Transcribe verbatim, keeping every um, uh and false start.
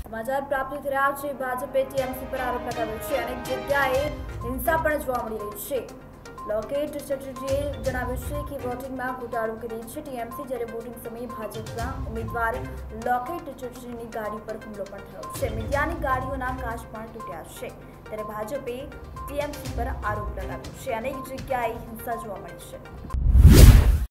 समाचार प्राप्त થઈ રહ્યા છે। ભાજપે ટીએમસી પર આરોપ લગાવ્યો છે। અનેક જગ્યાએ હિંસા પણ જોવા મળી રહી છે। લોકેટ ચેટર્જીએ જણાવ્યું છે કે વોટિંગમાં ઘોટાળો કરી છે ટીએમસી, જ્યારે વોટિંગ સમયે ભાજપના ઉમેદવાર લોકેટ ચેટર્જીની ગાડી પર હુમલો પણ થયો છે। મીડિયાની ગાડીઓના કાચ પણ તૂટ્યા છે। ત્યારે ભાજપે ટીએમસી પર આરોપ લગાવ્યો છે। અનેક જગ્યાએ હિંસા જોવા મળી છે।